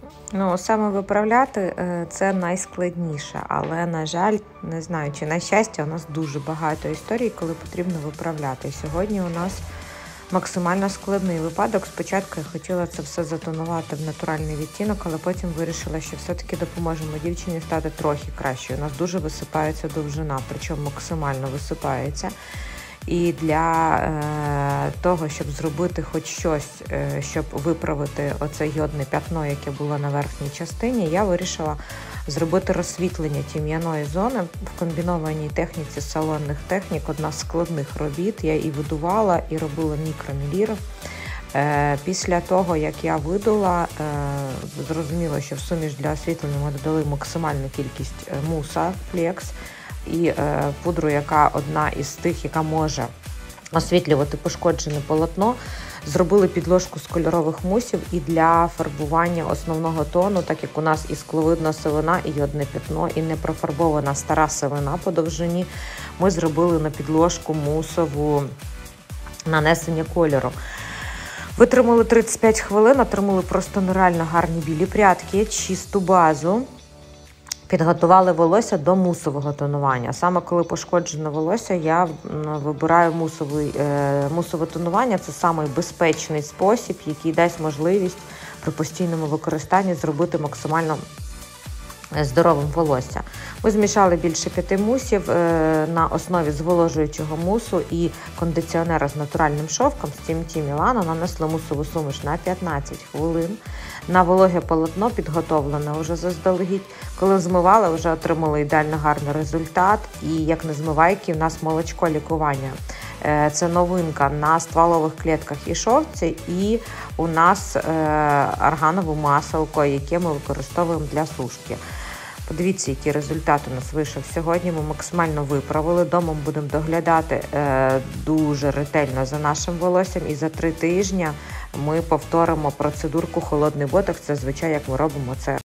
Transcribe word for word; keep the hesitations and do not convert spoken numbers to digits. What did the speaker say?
Ну, саме виправляти е, це найскладніше, але, на жаль, не знаю, чи на щастя, у нас дуже багато історій, коли потрібно виправляти. Сьогодні у нас максимально складний випадок. Спочатку я хотіла це все затонувати в натуральний відтінок, але потім вирішила, що все-таки допоможемо дівчині стати трохи кращою. У нас дуже висипається довжина, причому максимально висипається. І для е, того, щоб зробити хоч щось, е, щоб виправити оце йодне пятно, яке було на верхній частині, я вирішила зробити розсвітлення тім'яної зони в комбінованій техніці салонних технік. Одна з складних робіт. Я і видувала, і робила мікромілір. Е, після того, як я видула, е, зрозуміло, що в суміш для освітлення ми додали максимальну кількість муса флекс, і е, пудру, яка одна із тих, яка може освітлювати пошкоджене полотно. Зробили підложку з кольорових мусів і для фарбування основного тону, так як у нас і скловидна сивина, і йодне пятно, і не профарбована стара сивина по довжині, ми зробили на підложку мусову нанесення кольору. Витримали тридцять п'ять хвилин, отримали просто нереально гарні білі прядки, чисту базу. Підготували волосся до мусового тонування. Саме коли пошкоджене волосся, я вибираю мусовий, е, мусове тонування. Це самий безпечний спосіб, який дасть можливість при постійному використанні зробити максимально здоровим волосся. Ми змішали більше п'яти мусів е, на основі зволожуючого мусу і кондиціонера з натуральним шовком з Тім Ті Мілано. Нанесли мусову суміш на п'ятнадцять хвилин. На вологе полотно підготовлене вже заздалегідь. Коли змивали, вже отримали ідеально гарний результат. І як на змивайки, у нас молочко лікування. Е, це новинка на стволових клетках і шовці. І у нас е, органове маселко, яке ми використовуємо для сушки. Подивіться, який результат у нас вийшов сьогодні. Ми максимально виправили. Домом будемо доглядати е, дуже ретельно за нашим волоссям. І за три тижні ми повторимо процедурку холодний ботокс. Це, звичайно, як ми робимо це